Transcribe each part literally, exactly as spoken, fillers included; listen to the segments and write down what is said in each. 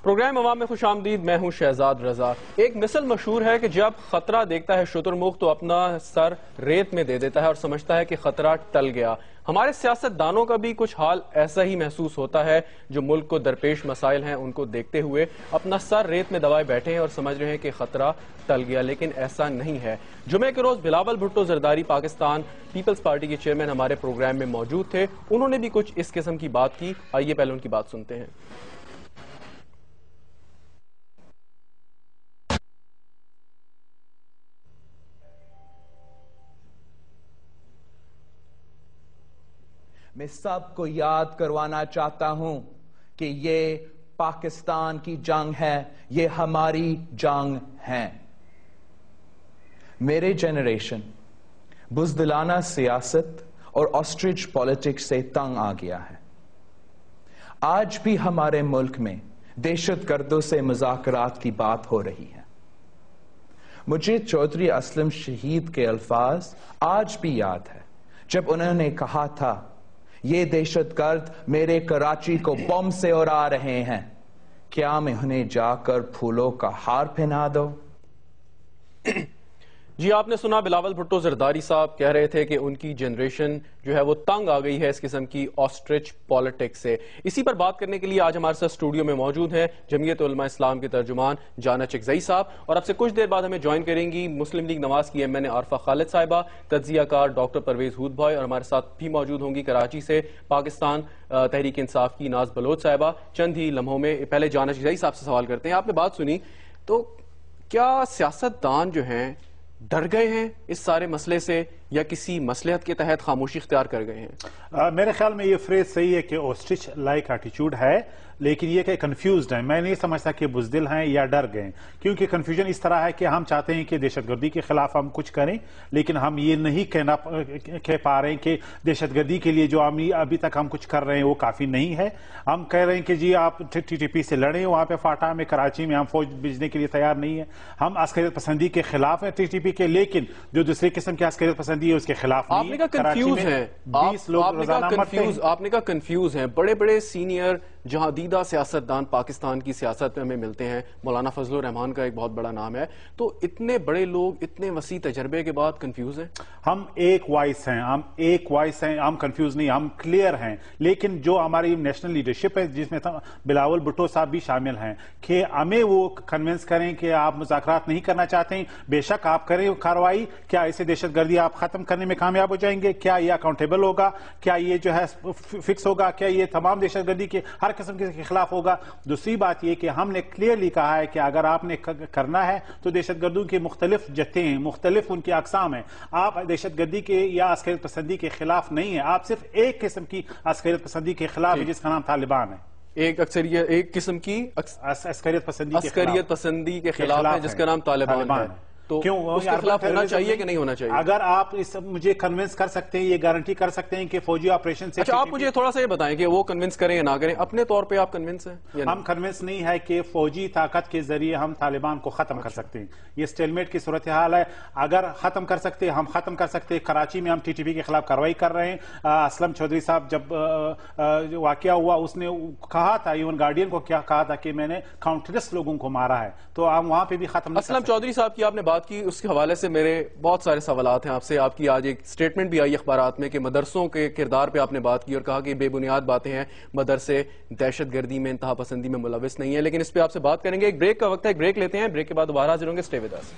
Programme عوام میں خوش آمدید. میں ہوں شہزاد رضا. ایک مثل مشہور ہے کہ جب خطرہ دیکھتا ہے شتر مرغ تو اپنا سر ریت میں دے دیتا ہے اور سمجھتا ہے کہ خطرہ ٹل گیا. ہمارے سیاست دانوں کا بھی کچھ حال ایسا ہی محسوس ہوتا ہے جو ملک کو درپیش مسائل ہیں ان کو دیکھتے ہوئے اپنا سر ریت میں دبائے بیٹھے ہیں اور سمجھ رہے ہیں کہ خطرہ ٹل گیا، لیکن ایسا نہیں ہے. جمعے کے روز بلاول بھٹو زرداری پاکستان پیپلز پارٹی کے چیئرمین ہمارے پروگرام میں موجود تھے. انہوں نے بھی کچھ اس قسم کی بات کی. آئیے پہلے ان کی بات سنتے ہیں. میں سب کو یاد کروانا چاہتا ہوں کہ یہ پاکستان کی جنگ ہے، یہ ہماری جنگ ہے. میرے جنریشن بزدلانہ سیاست اور آسٹرچ پالیٹکس سے تنگ آ گیا ہے. آج بھی ہمارے ملک میں دہشت گردوں سے مذاکرات کی بات ہو رہی ہے. مجھے چودھری اسلم شہید کے الفاظ آج بھی یاد ہے جب انہوں نے کہا تھا یہ دہشت گرد میرے کراچی کو بم سے اڑا رہے ہیں، کیا میں انہیں جا کر پھولوں کا ہار پہنا دو؟ جی آپ نے سنا بلاول بھٹو زرداری صاحب کہہ رہے تھے کہ ان کی جنریشن جو ہے وہ تنگ آ گئی ہے اس قسم کی آسٹرچ پالیٹکس سے. اسی پر بات کرنے کے لیے آج ہمارے ساتھ اسٹوڈیو میں موجود ہیں جمعیت علماء اسلام کے ترجمان جانا چکزئی صاحب، اور اب سے کچھ دیر بعد ہمیں جوائن کریں گی مسلم لیگ نواز کی M N A Arifa Khalid صاحبہ، تجزیہ کار ڈاکٹر پرویز ہود بھائی، اور ہمارے ساتھ بھی موجود ہوں گی کراچی سے پاکستان تحریک انصاف کی ناز بلوچ صاحبہ. چند ہی لمحوں میں پہلے جانا چکزئی صاحب سے سوال کرتے ہیں. آپ نے بات سنی تو کیا سیاست دان جو ہیں ڈر گئے ہیں اس سارے مسئلے سے یا کسی مصلحت کے تحت خاموشی اختیار کر گئے ہیں؟ میرے خیال میں یہ فریز صحیح ہے کہ اوسٹرچ لائک ایٹیچیوڈ ہے، لیکن یہ کہ کنفیوزڈ ہیں. میں نہیں سمجھتا کہ بزدل ہیں یا ڈر گئے، کیونکہ کنفیوژن اس طرح ہے کہ ہم چاہتے ہیں کہ دہشت گردی کے خلاف ہم کچھ کریں، لیکن ہم یہ نہیں کہنا کہہ پا رہے ہیں کہ دہشت گردی کے لیے جو ہم ابھی تک ہم کچھ کر رہے ہیں وہ کافی نہیں ہے. ہم کہہ رہے ہیں کہ جی آپ ٹی ٹی پی سے لڑیں، وہاں پہ فاٹا میں کراچی میں ہم فوج بھیجنے کے لیے تیار نہیں ہیں. ہم عسکریت پسندی کے خلاف ہیں ٹی ٹی پی کے، لیکن جو دوسری قسم کی عسکریت پسندی ہے اس کے خلاف نہیں. آپ نے کہا کنفیوز ہیں، آپ نے کہا کنفیوز ہیں. بڑے بڑے سینئر جہاں دیدہ سیاست دان پاکستان کی سیاست میں ہمیں ملتے ہیں، مولانا فضل الرحمان کا ایک بہت بڑا نام ہے، تو اتنے بڑے لوگ اتنے وسیع تجربے کے بعد کنفیوز ہیں. ہم ایک وائس ہیں، ہم ایک وائس ہیں، ہم کنفیوز نہیں، ہم کلیئر ہیں. لیکن جو ہماری نیشنل لیڈرشپ ہے جس میں بلاول بھٹو صاحب بھی شامل ہیں، کہ ہمیں وہ کنونس کریں کہ آپ مذاکرات نہیں کرنا چاہتے ہیں. بے شک آپ کریں کارروائی، کیا اسے دہشت گردی آپ ختم کرنے میں کامیاب ہو جائیں گے؟ کیا یہ اکاؤنٹیبل ہوگا؟ کیا یہ جو ہے فکس ہوگا؟ کیا یہ تمام دہشت گردی کے ہر قسم کے خلاف ہوگا؟ دوسری بات یہ کہ ہم نے کلیئرلی کہا ہے کہ اگر آپ نے کرنا ہے تو دہشت گردوں کے مختلف جتھے ہیں، مختلف ان کی اقسام ہیں. آپ دہشت گردی کے یا عسکریت پسندی کے خلاف نہیں ہیں، آپ صرف ایک قسم کی عسکریت پسندی کے خلاف ہے جس کا نام طالبان ہے. ایک اکثریت ایک قسم کی عسکریت پسندی عسکریت پسندی کے خلاف ہے جس کا نام طالبان ہے. تو کیوں اس کے خلاف ہونا چاہیے کہ نہیں ہونا چاہیے؟ اگر آپ اس مجھے کنونس کر سکتے ہیں، یہ گارنٹی کر سکتے ہیں کہ فوجی آپریشن سے... اچھا آپ مجھے تھوڑا سا یہ بتائیں کہ وہ کنونس کریں یا نہ کریں، اپنے طور پہ آپ کنونس ہیں؟ ہم کنونس نہیں ہے کہ فوجی طاقت کے ذریعے ہم طالبان کو ختم کر سکتے ہیں. یہ سٹیلمیٹ کی صورتحال ہے. اگر ختم کر سکتے ہم ختم کر سکتے. کراچی میں ہم ٹی ٹی پی کے خلاف کارروائی کر رہے ہیں. اسلم چودھری صاحب جب واقعہ ہوا اس نے کہا تھا، ایون گارڈین کو کیا کہا تھا کہ میں نے کاؤنٹلس لوگوں کو مارا ہے، تو ہم وہاں پہ بھی ختم نہیں. اسلم چودھری صاحب کی آپ نے بات کی، اس کے حوالے سے میرے بہت سارے سوالات ہیں آپ سے. آپ کی آج ایک سٹیٹمنٹ بھی آئی اخبارات میں کہ مدرسوں کے کردار پہ آپ نے بات کی اور کہا کہ بے بنیاد باتیں ہیں، مدرسے دہشت گردی میں انتہا پسندی میں ملوث نہیں ہے. لیکن اس پہ آپ سے بات کریں گے. ایک بریک کا وقت ہے، ایک بریک لیتے ہیں، بریک کے بعد دوبارہ حاضر ہوں گے. Stay with us.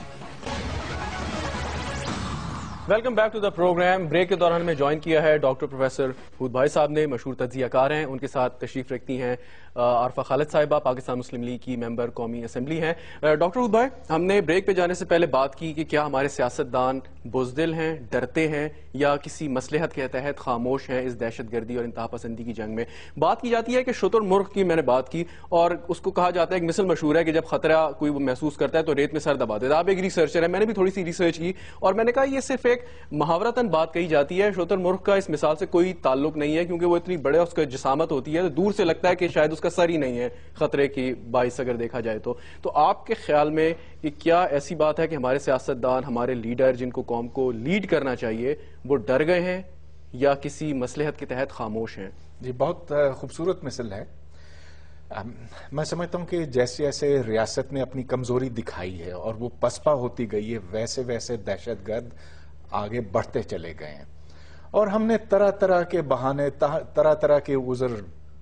Welcome back to the programme. Break کے دوران میں جوائن کیا ہے ڈاکٹر پروفیسر ہود بھائی صاحب نے، مشہور تجزیہ کار ہیں. ان کے ساتھ تشریف رکھتی ہیں عارفہ خالد صاحبہ، پاکستان مسلم لیگ کی ممبر قومی اسمبلی ہیں. ڈاکٹر ہود بھائی، ہم نے بریک پہ جانے سے پہلے بات کی کہ کیا ہمارے سیاستدان بزدل ہیں، ڈرتے ہیں، یا کسی مصلحت کے تحت خاموش ہیں اس دہشت گردی اور انتہا پسندی کی جنگ میں. بات کی جاتی ہے کہ شتر مرغ کی میں نے بات کی، اور اس کو کہا جاتا ہے ایک مثل مشہور ہے کہ جب خطرہ کوئی محسوس کرتا ہے تو ریت میں سر دبا دیتا ہے. آپ ایک ریسرچر ہیں، میں نے بھی تھوڑی سی ریسرچ کی اور میں نے کہا یہ صرف ایک محاورتاً بات کہی جاتی ہے. شتر مرغ کا اس مثال سے کوئی تعلق نہیں ہے کیونکہ وہ اتنی بڑے اس کا جسامت ہوتی ہے تو دور سے لگتا ہے کہ شاید اس کا سر ہی نہیں ہے خطرے کی باعث اگر دیکھا جائے تو. تو آپ کے خیال میں کہ کیا ایسی بات ہے کہ ہمارے سیاستدان، ہمارے لیڈر جن کو قوم کو لیڈ کرنا چاہیے، وہ ڈر گئے ہیں یا کسی مصلحت کے تحت خاموش ہیں؟ جی بہت خوبصورت مثل ہے. میں سمجھتا ہوں کہ جیسے جیسے ریاست نے اپنی کمزوری دکھائی ہے اور وہ پسپا ہوتی گئی ہے، ویسے ویسے دہشت گرد آگے بڑھتے چلے گئے ہیں، اور ہم نے طرح طرح کے بہانے، طرح طرح کے عذر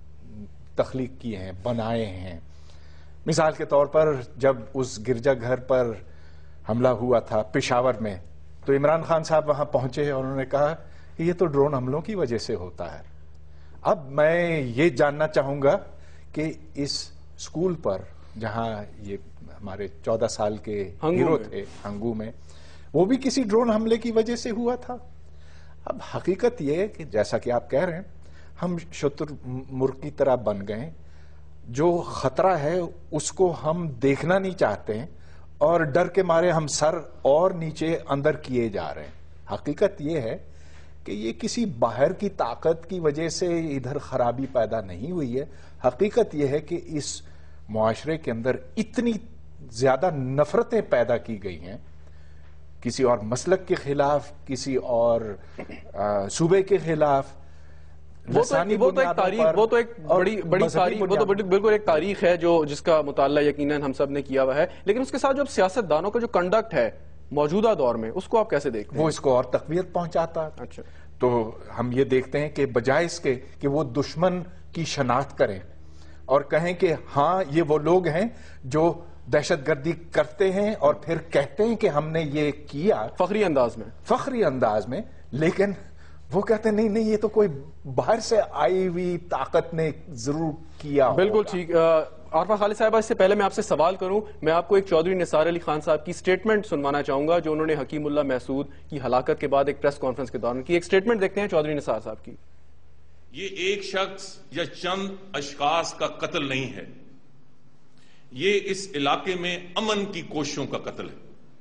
تخلیق کیے ہیں، بنائے ہیں۔ مثال کے طور پر جب اس گرجا گھر پر حملہ ہوا تھا پشاور میں، تو عمران خان صاحب وہاں پہنچے اور انہوں نے کہا کہ یہ تو ڈرون حملوں کی وجہ سے ہوتا ہے۔ اب میں یہ جاننا چاہوں گا کہ اس اسکول پر جہاں یہ ہمارے چودہ سال کے ہیرو تھے ہنگو میں، وہ بھی کسی ڈرون حملے کی وجہ سے ہوا تھا۔ اب حقیقت یہ ہے کہ جیسا کہ آپ کہہ رہے ہیں، ہم شتر مرغ کی طرح بن گئے، جو خطرہ ہے اس کو ہم دیکھنا نہیں چاہتے ہیں، اور ڈر کے مارے ہم سر اور نیچے اندر کیے جا رہے ہیں۔ حقیقت یہ ہے کہ یہ کسی باہر کی طاقت کی وجہ سے ادھر خرابی پیدا نہیں ہوئی ہے۔ حقیقت یہ ہے کہ اس معاشرے کے اندر اتنی زیادہ نفرتیں پیدا کی گئی ہیں، کسی اور مسلک کے خلاف، کسی اور صوبے کے خلاف، وہ تو ایک تاریخ، وہ تو ایک بڑی بڑی تاریخ، وہ تو بالکل ایک تاریخ ہے جو جس کا مطالعہ یقیناً ہم سب نے کیا ہوا ہے، لیکن اس کے ساتھ جو سیاست دانوں کا جو کنڈکٹ ہے موجودہ دور میں، اس کو آپ کیسے دیکھتے ہیں؟ وہ اس کو اور تقویت پہنچاتا ہے۔ اچھا، تو ہم یہ دیکھتے ہیں کہ بجائے اس کے کہ وہ دشمن کی شناخت کریں اور کہیں کہ ہاں یہ وہ لوگ ہیں جو دہشت گردی کرتے ہیں، اور پھر کہتے ہیں کہ ہم نے یہ کیا فخری انداز میں فخری انداز میں لیکن وہ کہتے ہیں نہیں نہیں، یہ تو کوئی باہر سے آئی ہوئی طاقت نے ضرور کیا۔ بالکل ٹھیک۔ عارفہ خالد صاحبہ، اس سے پہلے میں آپ سے سوال کروں، میں آپ کو ایک چودھری نثار علی خان صاحب کی سٹیٹمنٹ سنوانا چاہوں گا جو انہوں نے حکیم اللہ محسود کی ہلاکت کے بعد ایک پریس کانفرنس کے دوران کی۔ ایک سٹیٹمنٹ دیکھتے ہیں چودھری نثار صاحب کی۔ یہ ایک شخص یا چند اشخاص کا قتل نہیں ہے، یہ اس علاقے میں امن کی کوششوں کا قتل ہے۔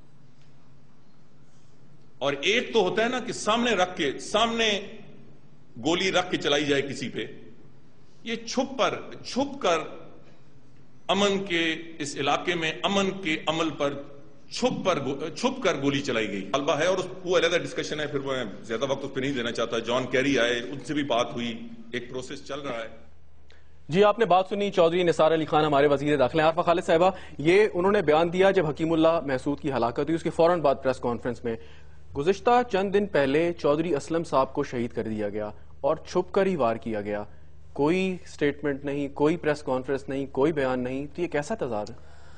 اور ایک تو ہوتا ہے نا کہ سامنے رکھ کے، سامنے گولی رکھ کے چلائی جائے کسی پہ، یہ چھپ پر چھپ کر امن کے اس علاقے میں امن کے عمل پر چھپ پر چھپ کر گولی چلائی گئی طالبہ ہے، اور وہ علیحدہ ڈسکشن ہے، پھر میں زیادہ وقت اس پہ نہیں دینا چاہتا۔ جان کیری آئے، ان سے بھی بات ہوئی، ایک پروسیس چل رہا ہے۔ جی، آپ نے بات سنی چودھری نثار علی خان، ہمارے وزیر داخلہ۔ عارفہ خالد صاحبہ، یہ انہوں نے بیان دیا جب حکیم اللہ محسود کی ہلاکت ہوئی، اس کے فوراً بعد پریس کانفرنس میں، گزشتہ چند دن پہلے چودھری اسلم صاحب کو شہید کر دیا گیا اور چھپ کر ہی وار کیا گیا، کوئی سٹیٹمنٹ نہیں، کوئی پریس کانفرنس نہیں، کوئی بیان نہیں، تو یہ کیسا تضاد ہے؟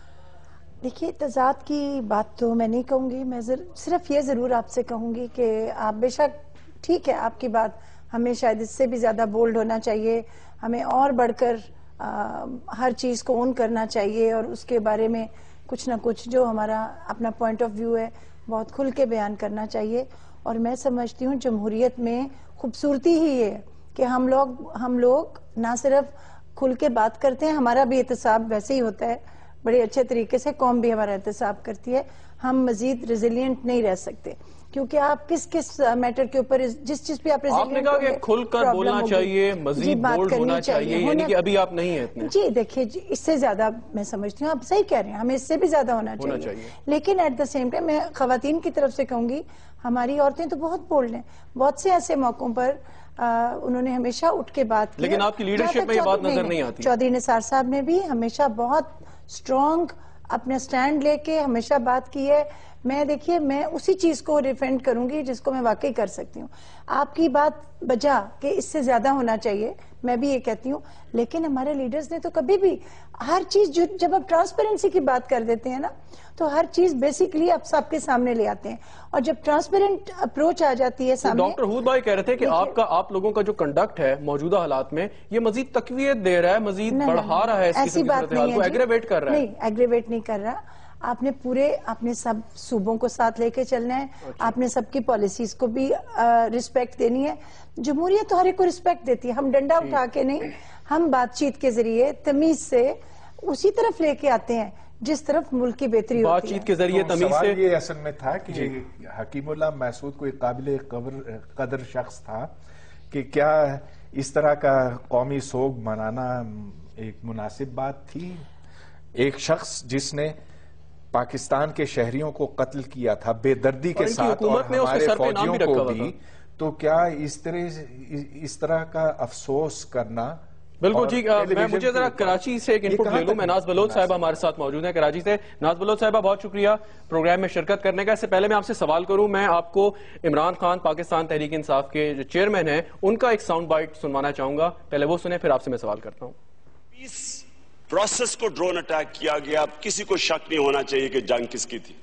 دیکھیے، تضاد کی بات تو میں نہیں کہوں گی، میں صرف یہ ضرور آپ سے کہوں گی کہ آپ بے شک ٹھیک ہے، آپ کی بات، ہمیں شاید اس سے بھی زیادہ بولڈ ہونا چاہیے، ہمیں اور بڑھ کر ہر چیز کو اون کرنا چاہیے، اور اس کے بارے میں کچھ نہ کچھ جو ہمارا اپنا پوائنٹ آف ویو ہے بہت کھل کے بیان کرنا چاہیے۔ اور میں سمجھتی ہوں جمہوریت میں خوبصورتی ہی ہے کہ ہم لوگ ہم لوگ نہ صرف کھل کے بات کرتے ہیں، ہمارا بھی احتساب ویسے ہی ہوتا ہے، بڑے اچھے طریقے سے قوم بھی ہمارا احتساب کرتی ہے۔ ہم مزید ریزیلینٹ نہیں رہ سکتے، کیونکہ آپ کس کس میٹر کے اوپر جس چیز پہ آپ آپ نے کہا کہ کھل کر بولنا چاہیے، مزید بولڈ ہونا چاہیے، یعنی کہ ابھی آپ نہیں ہیں اتنے۔ جی دیکھیے، جی اس سے زیادہ میں سمجھتی ہوں آپ صحیح کہہ رہے ہیں، ہمیں اس سے بھی زیادہ ہونا چاہیے، لیکن ایٹ دا سیم ٹائم میں خواتین کی طرف سے کہوں گی، ہماری عورتیں تو بہت بولڈ ہیں، بہت سے ایسے موقعوں پر انہوں نے ہمیشہ اٹھ کے بات کی، لیکن آپ کی لیڈرشپ میں یہ بات نظر نہیں آتی۔ چودھری نثار صاحب نے بھی ہمیشہ بہت سٹرونگ اپنے سٹینڈ لے کے ہمیشہ بات کی ہے۔ میں دیکھیے، میں اسی چیز کو ریفینڈ کروں گی جس کو میں واقعی کر سکتی ہوں۔ آپ کی بات بجا کہ اس سے زیادہ ہونا چاہیے، میں بھی یہ کہتی ہوں، لیکن ہمارے لیڈرز نے تو کبھی بھی ہر چیز، جب آپ ٹرانسپیرنسی کی بات کر دیتے ہیں نا، تو ہر چیز بیسیکلی آپ سب کے سامنے لے آتے ہیں، اور جب ٹرانسپیرنٹ اپروچ آ جاتی ہے سامنے۔ ڈاکٹر ہود بھائی کہہ رہے تھے کہ آپ کا آپ لوگوں کا جو کنڈکٹ ہے موجودہ حالات میں، یہ مزید تقویت دے رہا ہے، مزید بڑھا رہا ہے اس قسم کی صورتحال کو، ایگریویٹ کر رہا ہے۔ نہیں، ایگریویٹ نہیں کر رہا۔ آپ نے پورے اپنے سب صوبوں کو ساتھ لے کے چلنا ہے، آپ نے سب کی پالیسیز کو بھی رسپیکٹ دینی ہے۔ جمہوریت تو ہر ایک کو رسپیکٹ دیتی ہے، ہم ڈنڈا اٹھا کے نہیں، ہم بات چیت کے ذریعے تمیز سے اسی طرف لے کے آتے ہیں جس طرف ملک کی بہتری ہوتی ہے۔ بات چیت کے ذریعے تمیز سے۔ سوال یہ اصل میں تھا کہ حکیم اللہ محسود کوئی قابل قدر شخص تھا کہ کیا اس طرح کا قومی سوگ منانا ایک مناسب بات تھی؟ ایک شخص جس نے پاکستان کے شہریوں کو قتل کیا تھا بے دردی کے ساتھ، اور ہمارے فوجیوں کو بھی، تو کیا اس طرح اس طرح کا افسوس کرنا بالکل ٹھیک. میں مجھے ذرا کراچی سے ایک انپٹ لے لوں. میں ناز بلوچ صاحبہ ہمارے ساتھ موجود ہیں کراچی سے. ناز بلوچ صاحبہ بہت شکریہ پروگرام میں شرکت کرنے کا. اس سے پہلے میں آپ سے سوال کروں, میں آپ کو عمران خان پاکستان تحریک انصاف کے جو چیئرمین ہیں ان کا ایک ساؤنڈ بائٹ سنوانا چاہوں گا. پہلے وہ سنیں پھر آپ سے میں سوال کرتا ہوں. اس پروسیس کو ڈرون اٹیک کیا گیا, کسی کو شک نہیں ہونا چاہیے کہ جنگ کس کی تھی.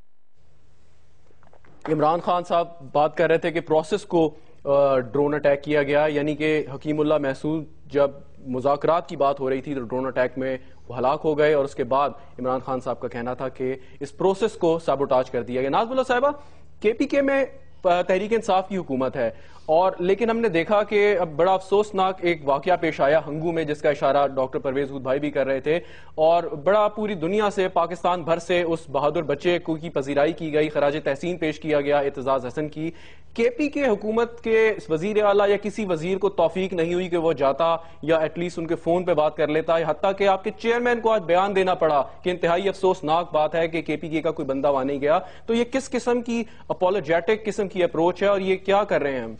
عمران خان صاحب بات کر رہے تھے کہ پروسیس کو ڈرون اٹیک کیا گیا, یعنی کہ حکیم اللہ محسود جب مذاکرات کی بات ہو رہی تھی تو ڈرون اٹیک میں وہ ہلاک ہو گئے, اور اس کے بعد عمران خان صاحب کا کہنا تھا کہ اس پروسیس کو سابوٹاج کر دیا گیا. ناز بلوچ صاحبہ, کے پی کے میں تحریک انصاف کی حکومت ہے, اور لیکن ہم نے دیکھا کہ اب بڑا افسوسناک ایک واقعہ پیش آیا ہنگو میں, جس کا اشارہ ڈاکٹر پرویز ہود بھائی بھی کر رہے تھے, اور بڑا پوری دنیا سے, پاکستان بھر سے اس بہادر بچے کو کی پذیرائی کی گئی, خراج تحسین پیش کیا گیا اعتزاز حسن کی. کے پی کے حکومت کے وزیر اعلیٰ یا کسی وزیر کو توفیق نہیں ہوئی کہ وہ جاتا یا ایٹ لیسٹ ان کے فون پہ بات کر لیتا, حتیٰ کہ آپ کے چیئرمین کو آج بیان دینا پڑا کہ انتہائی افسوسناک بات ہے کہ کے پی کے کا کوئی بندہ وہاں نہیں گیا. تو یہ کس قسم کی اپولوجیٹک قسم کی اپروچ ہے, اور یہ کیا کر رہے ہیں ہم؟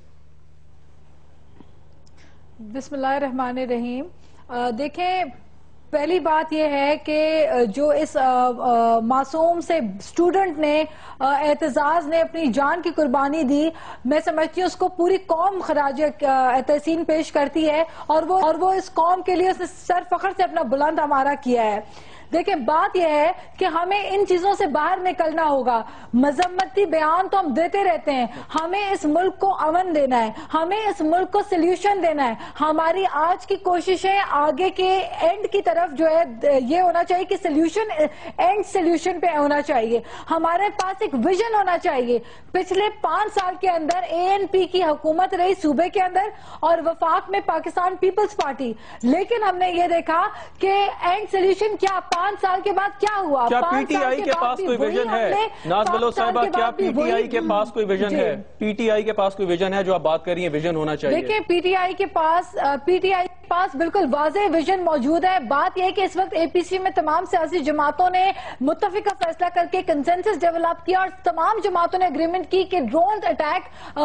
بسم اللہ الرحمن الرحیم. دیکھیں, پہلی بات یہ ہے کہ جو اس معصوم سے اسٹوڈنٹ نے, اعتزاز نے اپنی جان کی قربانی دی, میں سمجھتی ہوں اس کو پوری قوم خراج تحسین پیش کرتی ہے, اور وہ اور وہ اس قوم کے لیے اس نے سر فخر سے اپنا بلند ہمارا کیا ہے. دیکھیں, بات یہ ہے کہ ہمیں ان چیزوں سے باہر نکلنا ہوگا. مذمتی بیان تو ہم دیتے رہتے ہیں, ہمیں اس ملک کو امن دینا ہے, ہمیں اس ملک کو سلیوشن دینا ہے. ہماری آج کی کوششیں آگے کے اینڈ کی طرف جو ہے یہ ہونا چاہیے کہ سلیوشن اینڈ سلیوشن پہ ہونا چاہیے. ہمارے پاس ایک ویژن ہونا چاہیے. پچھلے پانچ سال کے اندر اے این پی کی حکومت رہی صوبے کے اندر, اور وفاق میں پاکستان پیپلز پارٹی, لیکن ہم نے یہ دیکھا کہ اینڈ سلیوشن کیا, پانچ سال کے بعد کیا ہوا؟ کیا پی ٹی آئی کے پاس کوئی ویژن ہے؟ ناز بلوچ صاحبہ, کیا پی ٹی آئی کے پاس کوئی ویژن ہے؟ پی ٹی آئی کے پاس کوئی ویژن ہے جو آپ بات کر رہی ہیں ویژن ہونا چاہیے؟ دیکھیں, پی ٹی آئی کے پاس پی ٹی آئی کے پاس بالکل واضح ویژن موجود ہے. بات یہ ہے کہ اس وقت اے پی سی میں تمام سیاسی جماعتوں نے متفقہ فیصلہ کر کے کنسنسس ڈیولپ کیا, اور تمام جماعتوں نے اگریمنٹ کی کہ ڈرون اٹیک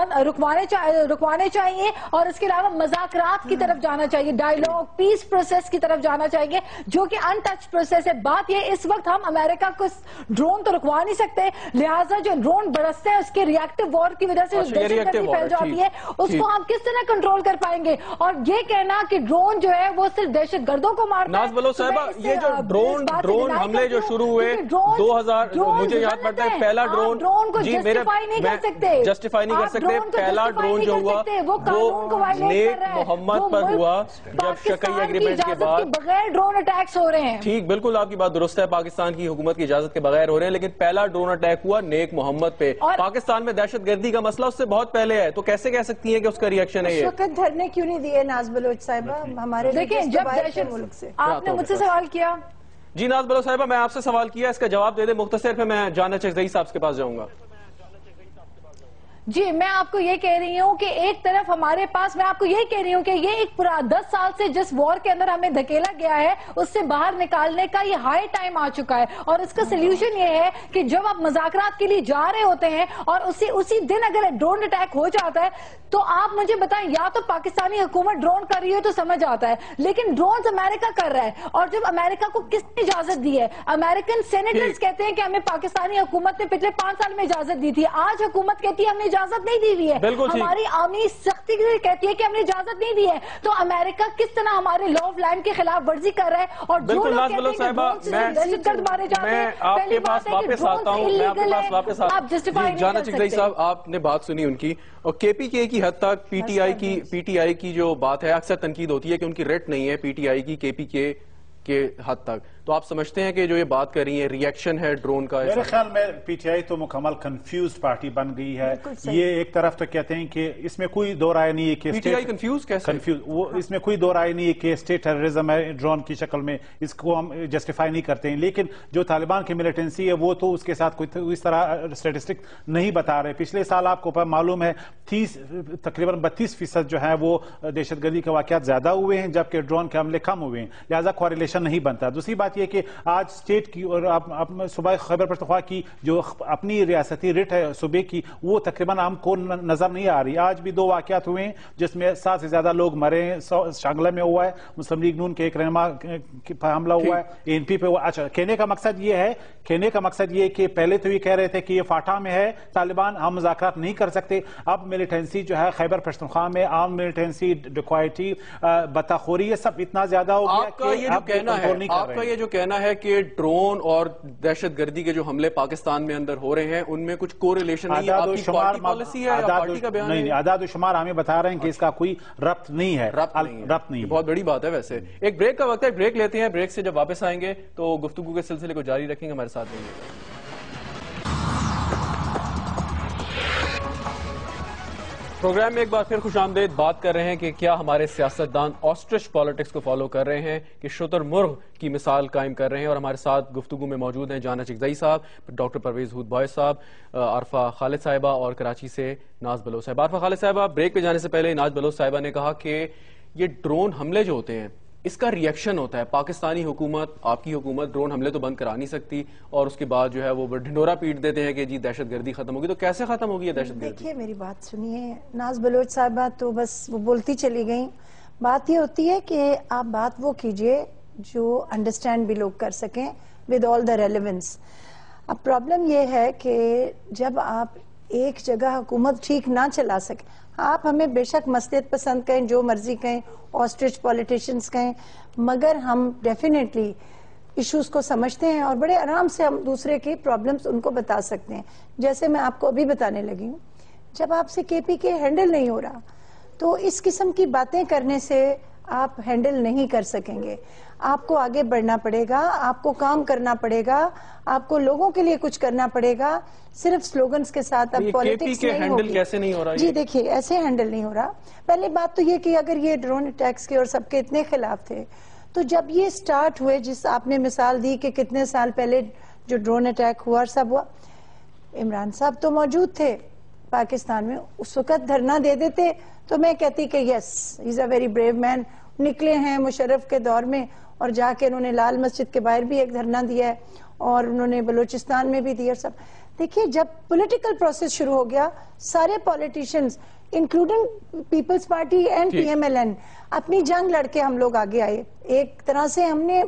رکوانے چاہیے, اور اس کے علاوہ مذاکرات کی طرف جانا چاہیے, ڈائیلاگ پیس پروسیس کی طرف جانا چاہیے, جو کہ ان ٹچ پروسیس ہے. بات یہ, اس وقت ہم امریکہ کو ڈرون تو رکوا نہیں سکتے, لہٰذا جو ڈرون برستے ہیں اس کے ریئیکٹو وار کی وجہ سے جو دہشت گردی پھیل جاتی ہے, اس کو ہم کس طرح کنٹرول کر پائیں گے؟ اور یہ کہنا کہ ڈرون جو ہے وہ صرف دہشت گردوں کو مارتا ہے. ناز بلوچ صاحبہ, یہ جو ڈرون ڈرون حملے جو شروع ہوئے دو ہزار, مجھے یاد پڑتا ہے پہلا ڈرون, ڈرون کو جسٹیفائی نہیں کر سکتے, جسٹیفائی نہیں کر سکتے. پہلا ڈرون جو ہوا وہ نیک محمد پر ہوا, جب شکیہ ایگریمنٹ کے بعد بغیر ڈرون اٹیکس ہو رہے ہیں. ٹھیک, بالکل آپ کی بات درست ہے, پاکستان کی حکومت کی اجازت کے بغیر ہو رہے ہیں, لیکن پہلا ڈرون اٹیک ہوا نیک محمد پہ. پاکستان میں دہشت گردی کا مسئلہ اس سے بہت پہلے ہے, تو کیسے کہہ سکتی ہیں کہ اس کا ریئیکشن ہے یہ؟ اس وقت دھرنے کیوں نہیں دیے ناز بلوچ صاحبہ ہمارے؟ دیکھیں, جب دہشت ملک سے آپ نے مجھ سے سوال کیا. جی ناز بلوچ صاحبہ, میں آپ سے سوال کیا, اس کا جواب دے دیں مختصر, پھر میں جانا چکزئی صاحب کے پاس جاؤں گا. جی, میں آپ کو یہ کہہ رہی ہوں کہ ایک طرف ہمارے پاس, میں آپ کو یہ کہہ رہی ہوں کہ یہ ایک پورا دس سال سے جس وار کے اندر ہمیں دھکیلا گیا ہے, اس سے باہر نکالنے کا یہ ہائی ٹائم آ چکا ہے, اور اس کا سلیوشن یہ ہے کہ جب آپ مذاکرات کے لیے جا رہے ہوتے ہیں اور اسی اسی دن اگر ڈرون اٹیک ہو جاتا ہے, تو آپ مجھے بتائیں, یا تو پاکستانی حکومت ڈرون کر رہی ہے تو سمجھ آتا ہے, لیکن ڈرونز امریکہ کر رہا ہے, اور جب امریکہ کو کس نے اجازت دی ہے؟ امریکن سینیٹرز کہتے ہیں کہ ہمیں پاکستانی حکومت نے پچھلے پانچ سال میں اجازت دی تھی, آج حکومت کہتی ہے ہم نے اجازت نہیں دی ہوئی ہے, ہماری عوامی سختی کہتی ہے کہ ہم نے اجازت نہیں دی ہے. تو امریکہ کس طرح ہمارے لا آف لینڈ کے خلاف ورزی کر رہا ہے, اور جو لوگ کہتے ہیں کہ ڈرون سے دہشت گرد مارے جاتے ہیں, پہلی بات ہے کہ ڈرون ایلیگل ہے, آپ جسٹیفائی نہیں کر سکتے. صاحب, آپ نے بات سنی ان کی, اور کے پی کے کی حد تک پی ٹی آئی کی پی ٹی آئی کی جو بات ہے اکثر تنقید ہوتی ہے کہ ان کی ریٹ نہیں ہے پی ٹی آئی کی کے پی کے کے حد تک, تو آپ سمجھتے ہیں کہ جو یہ بات کر رہی ہیں ریئیکشن ہے ڈرون کا؟ میرے خیال میں پی ٹی آئی تو مکمل کنفیوزڈ پارٹی بن گئی ہے. یہ ایک طرف تو کہتے ہیں کہ اس میں کوئی دو رائے نہیں ہے کہ پی ٹی آئی کنفیوز کیسے؟ کنفیوز وہ اس میں کوئی دو رائے نہیں ہے کہ اسٹیٹ ٹیررزم ہے ڈرون کی شکل میں, اس کو ہم جسٹیفائی نہیں کرتے ہیں, لیکن جو طالبان کی ملیٹنسی ہے وہ تو اس کے ساتھ کوئی اس طرح اسٹیٹسٹک نہیں بتا رہے. پچھلے سال آپ کو معلوم ہے تیس تقریباً بتیس فیصد جو ہے وہ دہشت گردی کے واقعات زیادہ ہوئے ہیں, جبکہ ڈرون کے حملے کم ہوئے ہیں, لہٰذا کوریلیشن سولوشن نہیں بنتا. دوسری بات یہ کہ آج اسٹیٹ کی اور صوبہ خیبر پختونخوا کی جو اپنی ریاستی ریٹ ہے صوبے کی وہ تقریباً ہم کو نظر نہیں آ رہی. آج بھی دو واقعات ہوئے ہیں جس میں سات سے زیادہ لوگ مرے ہیں. شانگلہ میں ہوا ہے, مسلم لیگ نون کے ایک رہنما پر حملہ ہوا ہے, اے این پی پہ ہوا. اچھا, کہنے کا مقصد یہ ہے کہنے کا مقصد یہ کہ پہلے تو یہ کہہ رہے تھے کہ یہ فاٹا میں ہے طالبان, ہم مذاکرات نہیں کر سکتے. اب ملیٹنسی جو ہے خیبر پختونخوا میں عام ملیٹنسی, ڈکوائٹی, بتاخوری, یہ سب اتنا زیادہ ہو گیا آپ کا یہ جو کہنا ہے آپ کا یہ جو کہنا ہے کہ ڈرون اور دہشت گردی کے جو حملے پاکستان میں اندر ہو رہے ہیں ان میں کچھ کوریلیشن نہیں ہے, آپ کی پارٹی پالیسی ہے یا پارٹی کا بیان ہے؟ نہیں, اعداد و شمار ہمیں بتا رہے ہیں کہ اس کا کوئی ربط نہیں ہے. ربط نہیں, بہت بڑی بات ہے. ویسے ایک بریک کا وقت ہے, بریک لیتے ہیں. بریک سے جب واپس آئیں گے تو گفتگو کے سلسلے کو جاری رکھیں گے. ہمارے ساتھ رہیے گا. پروگرام میں ایک بار پھر خوش آمدید. بات کر رہے ہیں کہ کیا ہمارے سیاستدان آسٹرچ پالیٹکس کو فالو کر رہے ہیں کہ شتر مرغ کی مثال قائم کر رہے ہیں. اور ہمارے ساتھ گفتگو میں موجود ہیں جانا چکزئی صاحب, ڈاکٹر پرویز ہود بھائی صاحب, عارفہ خالد صاحبہ اور کراچی سے ناز بلوچ صاحب. عارفہ خالد صاحبہ, بریک پہ جانے سے پہلے ناز بلوچ صاحبہ نے کہا کہ یہ ڈرون حملے جو ہوتے ہیں اس کا ریئیکشن ہوتا ہے. پاکستانی حکومت, آپ کی حکومت ڈرون حملے تو بند کرا نہیں سکتی اور اس کے بعد جو ہے وہ ڈھنڈورا پیٹ دیتے ہیں کہ جی دہشت گردی ختم ہوگی. تو کیسے ختم ہوگی یہ دہشت گردی؟ دیکھیے میری بات سنیے, ناز بلوچ صاحبہ تو بس وہ بولتی چلی گئیں. بات یہ ہوتی ہے کہ آپ بات وہ کیجئے جو انڈرسٹینڈ بھی لوگ کر سکیں ود آل دا ریلیونس. اب پرابلم یہ ہے کہ جب آپ ایک جگہ حکومت ٹھیک نہ چلا سکیں, آپ ہمیں بے شک مصلحت پسند کہیں, جو مرضی کہیں, آسٹرچ پولیٹیشنز کہیں, مگر ہم ڈیفینیٹلی ایشوز کو سمجھتے ہیں اور بڑے آرام سے ہم دوسرے کی پرابلمز ان کو بتا سکتے ہیں. جیسے میں آپ کو ابھی بتانے لگی ہوں, جب آپ سے کے پی کے ہینڈل نہیں ہو رہا تو اس قسم کی باتیں کرنے سے آپ ہینڈل نہیں کر سکیں گے. آپ کو آگے بڑھنا پڑے گا, آپ کو کام کرنا پڑے گا, آپ کو لوگوں کے لیے کچھ کرنا پڑے گا. صرف سلوگنز کے ساتھ اب پولیٹکس نہیں ہوگی. کیسے نہیں ہو رہا؟ جی دیکھیے, ایسے ہینڈل نہیں ہو رہا. پہلی بات تو یہ کہ اگر یہ ڈرون اٹیکس کے اور سب کے اتنے خلاف تھے تو جب یہ سٹارٹ ہوئے, جس آپ نے مثال دی کہ کتنے سال پہلے جو ڈرون اٹیک ہوا اور سب ہوا, عمران صاحب تو موجود تھے پاکستان میں, اس وقت دھرنا دے دیتے تو میں کہتی کہ یس ہی از اے ویری بریو مین. نکلے ہیں مشرف کے دور میں اور جا کے انہوں نے لال مسجد کے باہر بھی ایک دھرنا دیا ہے اور انہوں نے بلوچستان میں بھی دیا سب. دیکھیے جب پولیٹیکل پروسیس شروع ہو گیا, سارے politicians including Peoples Party and P M L N اپنی جنگ لڑ کے ہم لوگ آگے آئے. ایک طرح سے ہم نے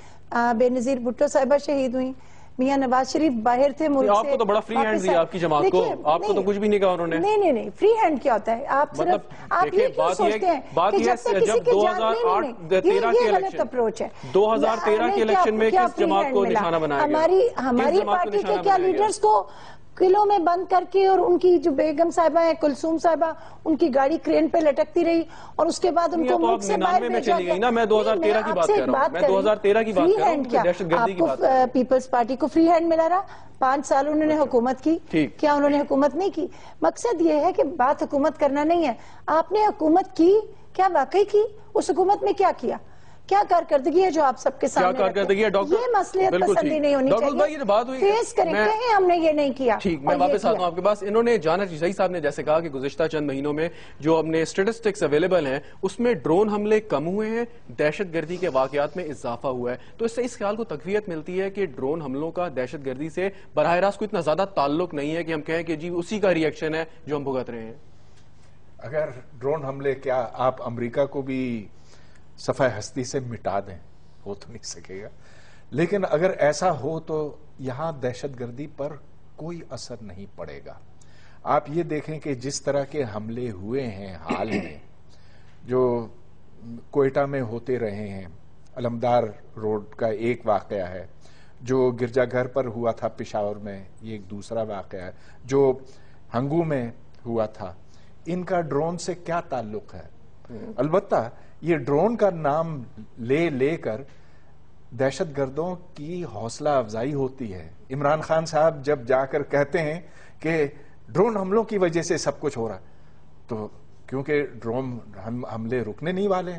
بے نظیر بھٹو صاحبہ شہید ہوئی, میاں نواز شریف باہر تھے ملک سے. آپ کو تو بڑا فری ہینڈ دیا آپ کی جماعت کو, آپ کو تو کچھ بھی نہیں کہا انہوں نے. نہیں نہیں نہیں, فری ہینڈ کیا ہوتا ہے؟ آپ صرف آپ یہ کیوں سوچتے ہیں کہ جب تک کسی کی جان نہیں, یہ غلط اپروچ ہے. دو ہزار تیرہ کے الیکشن میں کس جماعت کو نشانہ بنایا گیا؟ ہماری ہماری پارٹی کے کیا لیڈرز کو قلعوں میں بند کر کے, اور ان کی جو بیگم صاحبہ ہیں کلثوم صاحبہ, ان کی گاڑی کرین پہ لٹکتی رہی اور اس کے بعد ان کو ملک سے باہر بھیجا گیا. میں دو ہزار تیرہ کی بات کر رہا ہوں, میں دو ہزار تیرہ کی بات کر رہا ہوں, دہشت گردی کی بات. آپ کو پیپلز پارٹی کو فری ہینڈ ملا رہا, پانچ سال انہوں نے حکومت کی, کیا انہوں نے حکومت نہیں کی؟ مقصد یہ ہے کہ بات حکومت کرنا نہیں ہے. آپ نے حکومت کی, کیا واقعی کی؟ اس حکومت میں کیا کیا؟ کیا کارکردگی ہے جو آپ سب کے سامنے کارکردگی ہے ڈاکٹر؟ یہ مصلحت پسندی نہیں ہونی چاہیے. فیس کریں کہیں ہم نے یہ نہیں کیا. ٹھیک, میں واپس آتا ہوں آپ کے پاس. انہوں نے جانا چکزئی صاحب نے جیسے کہا کہ گزشتہ چند مہینوں میں جو اپنے اسٹیٹسٹکس اویلیبل ہیں اس میں ڈرون حملے کم ہوئے ہیں, دہشت گردی کے واقعات میں اضافہ ہوا ہے. تو اس سے اس خیال کو تقویت ملتی ہے کہ ڈرون حملوں کا دہشت گردی سے براہ راست کو اتنا زیادہ تعلق نہیں ہے کہ ہم کہیں کہ جی اسی کا ریئیکشن ہے جو ہم بھگت رہے ہیں. اگر ڈرون حملے, کیا آپ امریکہ کو بھی صفحہ ہستی سے مٹا دیں؟ ہو تو نہیں سکے گا. لیکن اگر ایسا ہو تو یہاں دہشت گردی پر کوئی اثر نہیں پڑے گا. آپ یہ دیکھیں کہ جس طرح کے حملے ہوئے ہیں حال میں, جو کوئٹہ میں ہوتے رہے ہیں, علمدار روڈ کا ایک واقعہ ہے, جو گرجا گھر پر ہوا تھا پشاور میں یہ ایک دوسرا واقعہ ہے, جو ہنگو میں ہوا تھا, ان کا ڈرون سے کیا تعلق ہے؟ البتہ یہ ڈرون کا نام لے لے کر دہشت گردوں کی حوصلہ افزائی ہوتی ہے. عمران خان صاحب جب جا کر کہتے ہیں کہ ڈرون حملوں کی وجہ سے سب کچھ ہو رہا, تو کیونکہ ڈرون حملے رکنے نہیں والے,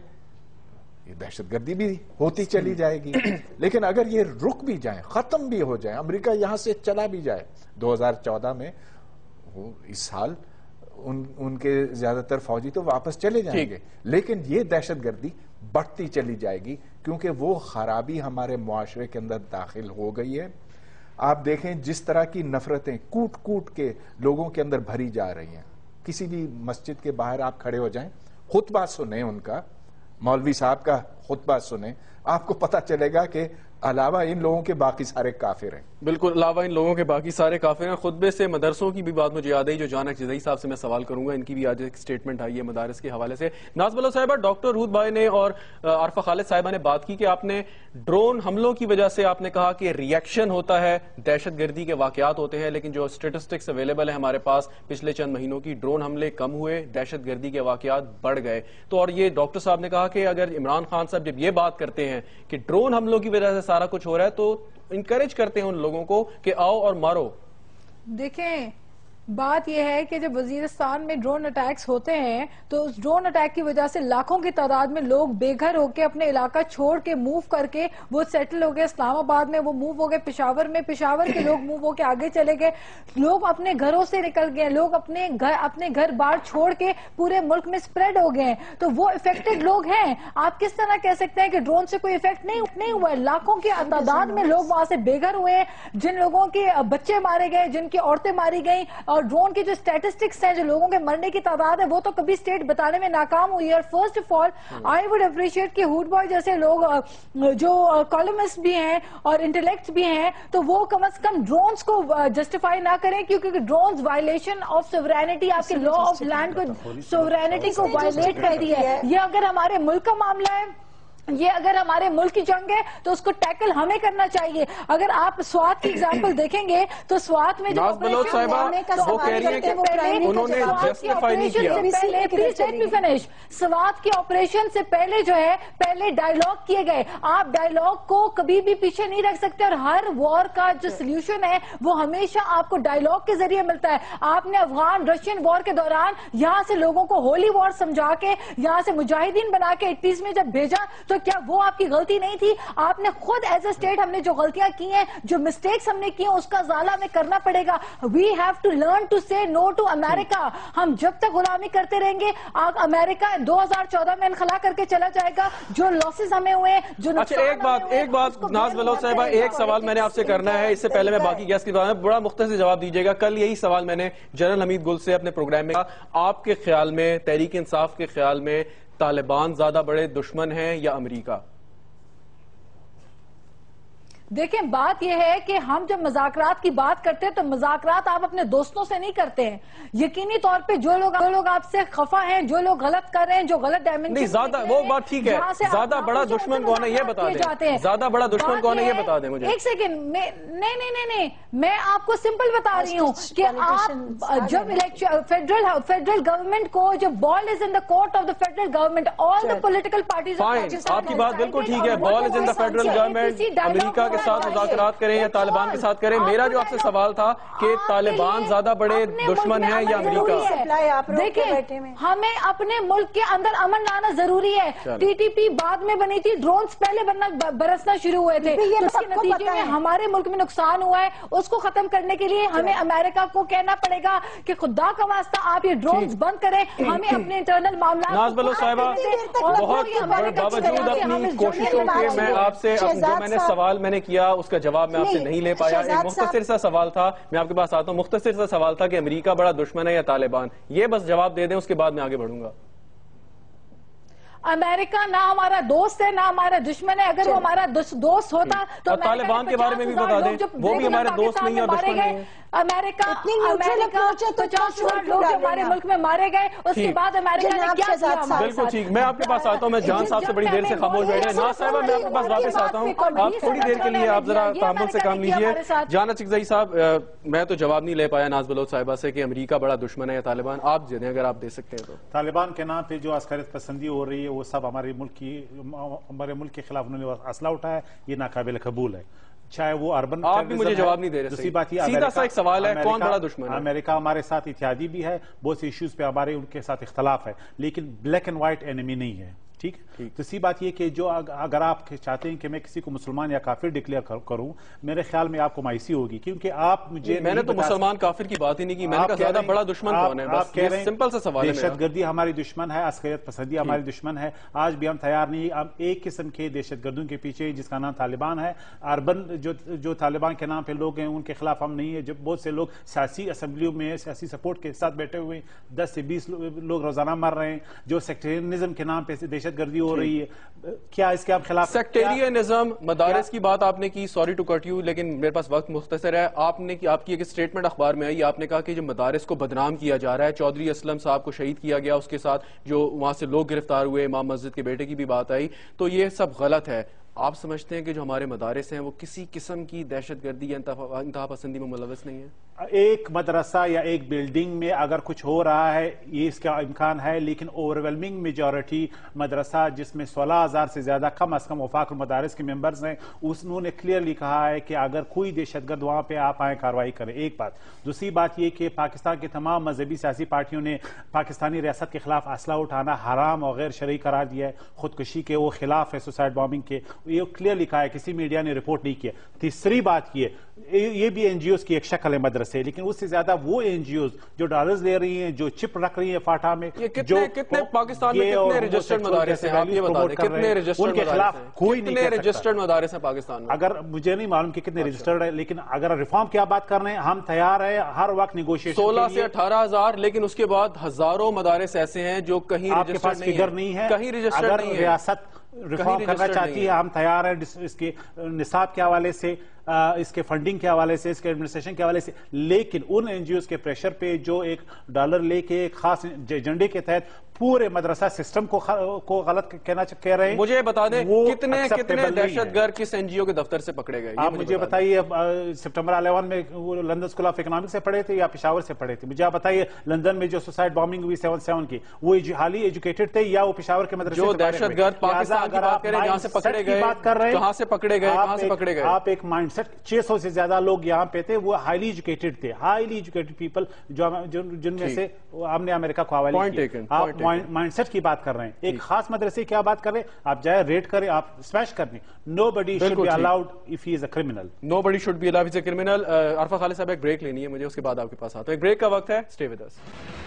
یہ دہشت گردی بھی ہوتی چلی جائے گی. لیکن اگر یہ رک بھی جائیں, ختم بھی ہو جائیں, امریکہ یہاں سے چلا بھی جائے, دو ہزار چودہ میں اس سال ان ان کے زیادہ تر فوجی تو واپس چلے جائیں گے، لیکن یہ دہشت گردی بڑھتی چلی جائے گی کیونکہ وہ خرابی ہمارے معاشرے کے اندر داخل ہو گئی ہے. آپ دیکھیں جس طرح کی نفرتیں کوٹ کوٹ کے لوگوں کے اندر بھری جا رہی ہیں. کسی بھی مسجد کے باہر آپ کھڑے ہو جائیں، خطبہ سنیں، ان کا مولوی صاحب کا خطبہ سنیں، آپ کو پتہ چلے گا کہ علاوہ ان لوگوں کے باقی سارے کافر ہیں. بالکل، علاوہ ان لوگوں کے باقی سارے کافر ہیں. خطبے سے مدرسوں کی بھی بات مجھے یاد آئی جو جان اکشزئی صاحب سے میں سوال کروں گا. ان کی بھی آج ایک سٹیٹمنٹ آئی ہے مدارس کے حوالے سے. ناز بلوچ صاحبہ، ڈاکٹر ہود بھائی نے اور عارفہ خالد صاحبہ نے بات کی کہ آپ نے ڈرون حملوں کی وجہ سے آپ نے کہا کہ ریئیکشن ہوتا ہے، دہشت گردی کے واقعات ہوتے ہیں، لیکن جو اسٹیٹسٹکس اویلیبل ہے ہمارے پاس پچھلے چند مہینوں کی، ڈرون حملے کم ہوئے، دہشت گردی کے واقعات بڑھ گئے. تو اور یہ ڈاکٹر صاحب نے کہا کہ اگر عمران خان صاحب جب یہ بات کرتے ہیں کہ ڈرون حملوں کی وجہ سے سارا کچھ ہو رہا ہے تو انکریج کرتے ہیں ان لوگوں کو کہ آؤ اور مارو. دیکھیں بات یہ ہے کہ جب وزیرستان میں ڈرون اٹیکس ہوتے ہیں تو اس ڈرون اٹیک کی وجہ سے لاکھوں کی تعداد میں لوگ بے گھر ہو کے اپنے علاقہ چھوڑ کے موو کر کے وہ سیٹل ہو گئے. اسلام آباد میں وہ موو ہو گئے، پشاور میں پشاور کے لوگ موو ہو کے آگے چلے گئے. لوگ اپنے گھروں سے نکل گئے، لوگ اپنے گھر اپنے گھر بار چھوڑ کے پورے ملک میں سپریڈ ہو گئے ہیں. تو وہ افیکٹڈ لوگ ہیں. آپ کس طرح کہہ سکتے ہیں کہ ڈرون سے کوئی افیکٹ نہیں نہیں ہوا ہے؟ لاکھوں کی تعداد میں لوگ وہاں سے بے گھر ہوئے ہیں. جن لوگوں کے بچے مارے گئے، جن کی عورتیں ماری گئیں، اور ڈرون کی جو اسٹیٹسٹکس ہیں، جو لوگوں کے مرنے کی تعداد ہے، وہ تو کبھی اسٹیٹ بتانے میں ناکام ہوئی ہے. اور first of all I would appreciate کہ ہود بھائی جیسے لوگ جو کالمسٹ بھی ہیں اور انٹلیکٹس بھی ہیں تو وہ کم از کم ڈرونز کو جسٹیفائی نہ کریں، کیونکہ ڈرونز وائلیشن آف سوورینٹی، آپ کے لا آف لینڈ کو سوورینٹی کو وائلیٹ کرتی ہے. یہ اگر ہمارے ملک کا معاملہ ہے، یہ اگر ہمارے ملک کی جنگ ہے تو اس کو ٹیکل ہمیں کرنا چاہیے. اگر آپ سوات کی ایگزامپل دیکھیں گے تو سوات میں جو ناز بلوچ صاحبہ وہ کہہ رہی ہیں کہ انہوں نے جسٹیفائی نہیں کیا. Please let me finish. Swat کی آپریشن سے پہلے جو ہے پہلے ڈائیلاگ کیے گئے. آپ ڈائیلاگ کو کبھی بھی پیچھے نہیں رکھ سکتے، اور ہر وار کا جو سلیوشن ہے وہ ہمیشہ آپ کو ڈائیلاگ کے ذریعے ملتا ہے. آپ نے افغان رشین وار کے دوران یہاں سے لوگوں کو ہولی وار سمجھا کے یہاں سے مجاہدین بنا کے اٹھیس میں جب بھیجا تو کیا وہ آپ کی غلطی نہیں تھی؟ آپ نے خود ایز اے اسٹیٹ ہم نے جو غلطیاں کی ہیں، جو مسٹیکس ہم نے کی ہیں، اس کا ازالہ ہمیں کرنا پڑے گا. We have to learn to say no to امریکہ. ہم جب تک غلامی کرتے رہیں گے، امریکہ دو ہزار چودہ میں انخلا کر کے چلا جائے گا. جو لاسز ہمیں ہوئے، جو اچھا ایک بات ایک بات ناز بلوچ صاحبہ، ایک سوال میں نے آپ سے کرنا ہے، اس سے پہلے میں باقی گیسٹ کی بات بڑا مختصر جواب دیجیے گا. کل یہی سوال میں نے جنرل حمید گل سے اپنے پروگرام میں کہا، آپ کے خیال میں، تحریک انصاف کے خیال میں، طالبان زیادہ بڑے دشمن ہیں یا امریکہ؟ دیکھیں بات یہ ہے کہ ہم جب مذاکرات کی بات کرتے ہیں تو مذاکرات آپ اپنے دوستوں سے نہیں کرتے ہیں. یقینی طور پہ جو لوگ جو لوگ آپ سے خفا ہیں، جو لوگ غلط کر رہے ہیں، جو غلط ڈائمنشن نہیں زیادہ وہ بات ٹھیک ہے، زیادہ بڑا دشمن کون ہے یہ بتا دیں. زیادہ بڑا دشمن کون ہے یہ بتا دیں مجھے. ایک سیکنڈ، نہیں نہیں نہیں نہیں میں آپ کو سمپل بتا رہی ہوں کہ آپ جب فیڈرل فیڈرل گورنمنٹ کو جو ball is in the court of the federal government, all the political parties. آپ کی بات بالکل ٹھیک ہے، بال is in the federal government. امریکہ کے ساتھ مذاکرات کریں یا طالبان کے ساتھ کریں. میرا جو آپ سے سوال تھا کہ طالبان زیادہ بڑے دشمن ہیں یا امریکہ؟ دیکھیں ہمیں اپنے ملک کے اندر امن لانا ضروری ہے. ٹی ٹی پی بعد میں بنی تھی، ڈرونز پہلے بننا برسنا شروع ہوئے تھے، اس کے نتیجے میں ہمارے ملک میں نقصان ہوا ہے. اس کو ختم کرنے کے لیے ہمیں امریکہ کو کہنا پڑے گا کہ خدا کا واسطہ آپ یہ ڈرونز بند کریں. ہمیں اپنے انٹرنل معاملات ناز بلوچ صاحبہ بہت باوجود اپنی کوششوں کے میں آپ سے جو میں نے سوال میں نے کیا اس کا جواب میں آپ سے نہیں لے پایا. ایک مختصر سا سوال تھا، میں آپ کے پاس آتا ہوں. مختصر سا سوال تھا کہ امریکہ بڑا دشمن ہے یا طالبان؟ یہ بس جواب دے دیں، اس کے بعد میں آگے بڑھوں گا. امریکہ نہ ہمارا دوست ہے نہ ہمارا دشمن ہے. اگر وہ ہمارا دوست ہوتا تو طالبان کے بارے میں بھی بتا دیں، وہ بھی ہمارے دوست نہیں اور دشمن نہیں ہے. امریکہ پچاس ہزار لوگ ہمارے ملک میں مارے گئے، اس کے بعد امریکہ نے کیا کیا؟ بالکل ٹھیک. میں آپ کے پاس آتا ہوں. میں جان صاحب سے بڑی دیر سے خاموش بیٹھے ہیں. ناز صاحبہ میں آپ کے پاس واپس آتا ہوں. آپ تھوڑی دیر کے لیے آپ ذرا تحمل سے کام لیجیے. جان اکشزئی صاحب، میں تو جواب نہیں لے پایا ناز بلوچ صاحبہ سے کہ امریکہ بڑا دشمن ہے یا طالبان. آپ دیں اگر آپ دے سکتے ہیں تو. طالبان کے نام پہ جو عسکریت پسندی ہو رہی ہے وہ سب ہمارے ملک کی ہمارے ملک کے خلاف انہوں نے اسلحہ اٹھایا، یہ ناقابل قبول ہے. چاہے وہ اربن، آپ بھی مجھے جواب نہیں دے رہے. دوسری بات سیدھا سا ایک سوال ہے، کون بڑا دشمن ہے؟ امریکہ ہمارے ساتھ اتحادی بھی ہے، بہت سے ایشوز پہ ہمارے ان کے ساتھ اختلاف ہے، لیکن بلیک اینڈ وائٹ اینیمی نہیں ہے. ٹھیک ہے. دوسری بات یہ کہ جو اگر آپ چاہتے ہیں کہ میں کسی کو مسلمان یا کافر ڈکلیئر کروں, میرے خیال میں آپ کو مایوسی ہوگی, کیونکہ آپ مجھے میں نے تو مسلمان کافر کی بات ہی نہیں کی, میں نے کہا زیادہ بڑا دشمن کون ہے, بس یہ سمپل سا سوال ہے. دہشت گردی ہماری دشمن ہے, عسکریت پسندی ہماری دشمن ہے. آج بھی ہم تیار نہیں, ہم ایک قسم کے دہشت گردوں کے پیچھے جس کا نام طالبان ہے, اربن جو جو طالبان کے نام پہ لوگ ہیں ان کے خلاف ہم نہیں ہے. جو بہت سے لوگ سیاسی اسمبلیوں میں سیاسی سپورٹ کے ساتھ بیٹھے ہوئے ہیں, دس سے بیس لوگ روزانہ مر رہے ہیں. جو سیکٹرینزم کے نام پہ دہشت گردی ہو رہی ہے, کیا اس کے آپ خلاف؟ سیکٹرینزم, مدارس کی بات آپ نے کی, سوری ٹو کٹ یو, لیکن میرے پاس وقت مختصر ہے. آپ نے آپ کی ایک اسٹیٹمنٹ اخبار میں آئی, آپ نے کہا کہ جو مدارس کو بدنام کیا جا رہا ہے, چودھری اسلم صاحب کو شہید کیا گیا, اس کے ساتھ جو وہاں سے لوگ گرفتار ہوئے, امام مسجد کے بیٹے کی بھی بات آئی, تو یہ سب غلط ہے. آپ سمجھتے ہیں کہ جو ہمارے مدارس ہیں وہ کسی قسم کی دہشت گردی یا انتہا پسندی میں ملوث نہیں ہے؟ ایک مدرسہ یا ایک بلڈنگ میں اگر کچھ ہو رہا ہے یہ اس کا امکان ہے, لیکن اوورویلمنگ میجورٹی مدرسہ جس میں سولہ ہزار سے زیادہ کم از کم وفاق المدارس کے ممبرز ہیں, انہوں نے کلیئرلی کہا ہے کہ اگر کوئی دہشت گرد وہاں پہ آپ آئیں کارروائی کریں. ایک بات. دوسری بات یہ کہ پاکستان کے تمام مذہبی سیاسی پارٹیوں نے پاکستانی ریاست کے خلاف اسلحہ اٹھانا حرام اور غیر شرعی قرار دیا ہے. خودکشی کے وہ خلاف ہے, سوسائڈ بامبنگ کے, یہ کلیئرلی کہا ہے, کسی میڈیا نے رپورٹ نہیں کیا. تیسری بات یہ یہ بھی این جی اوز کی ایک شکل ہے مدرسے, لیکن اس سے زیادہ وہ این جی اوز جو ڈالرز لے رہی ہیں, جو چپ رکھ رہی ہیں فاٹا میں, جو کتنے پاکستان میں کتنے رجسٹرڈ مدارس ہیں, آپ یہ بتا دیں کتنے رجسٹرڈ مدارس ہیں, کوئی نہیں رجسٹرڈ مدارس ہیں پاکستان میں؟ اگر مجھے نہیں معلوم کہ کتنے رجسٹرڈ ہیں, لیکن اگر ریفارم کی آپ بات کر رہے ہیں ہم تیار ہیں ہر وقت نیگوشیشن. سولہ سے اٹھارہ ہزار, لیکن اس کے بعد ہزاروں مدارس ایسے ہیں جو کہیں رجسٹرڈ نہیں ہے, کہیں رجسٹرڈ نہیں ہے. ریاست ریفارم کرنا چاہتی ہے, ہم تیار ہیں اس کے نصاب کے حوالے سے, اس کے فنڈنگ کے حوالے سے, اس کے ایڈمنسٹریشن کے حوالے سے, لیکن ان این جی اوز کے پریشر پہ جو ایک ڈالر لے کے ایک خاص ایجنڈے کے تحت پورے مدرسہ سسٹم کو کو غلط کہنا کہہ رہے ہیں. مجھے بتا دیں کتنے کتنے دہشت گرد کس این جی او کے دفتر سے پکڑے گئے؟ آپ مجھے بتائیے, سپٹمبر الیون میں لندن اسکول آف اکنامکس سے پڑھے تھے یا پشاور سے پڑھے تھے؟ مجھے آپ بتائیے لندن میں جو سوسائڈ بامبنگ ہوئی سیون سیون کی, وہ ہالی ایجوکیٹڈ تھے یا وہ پشاور کے مدرسے جو دہشت گرد پاکستان کی بات کریں جہاں سے پکڑے گئے, کہاں سے پکڑے گئے, کہاں سے پکڑے گئے؟ آپ ایک مائنڈ سیٹ, چھ سو سے زیادہ لوگ یہاں پہ تھے, وہ ہائیلی ایجوکیٹڈ تھے, ہائیلی ایجوکیٹڈ پیپل جن میں سے ہم نے امریکہ کو حوالے کیا. آپ مائنڈ سیٹ کی بات کر رہے ہیں, ایک خاص مدرسے کی بات کر رہے ہیں, آپ جائے ریٹ کریں, آپ اسمیش کریں. Nobody should be allowed if he is a criminal. Nobody should be allowed if he is a criminal. عرفہ خالد صاحب ایک بریک لینی ہے مجھے, اس کے بعد آپ کے پاس آتا ہوں. ایک بریک کا وقت ہے, stay with us.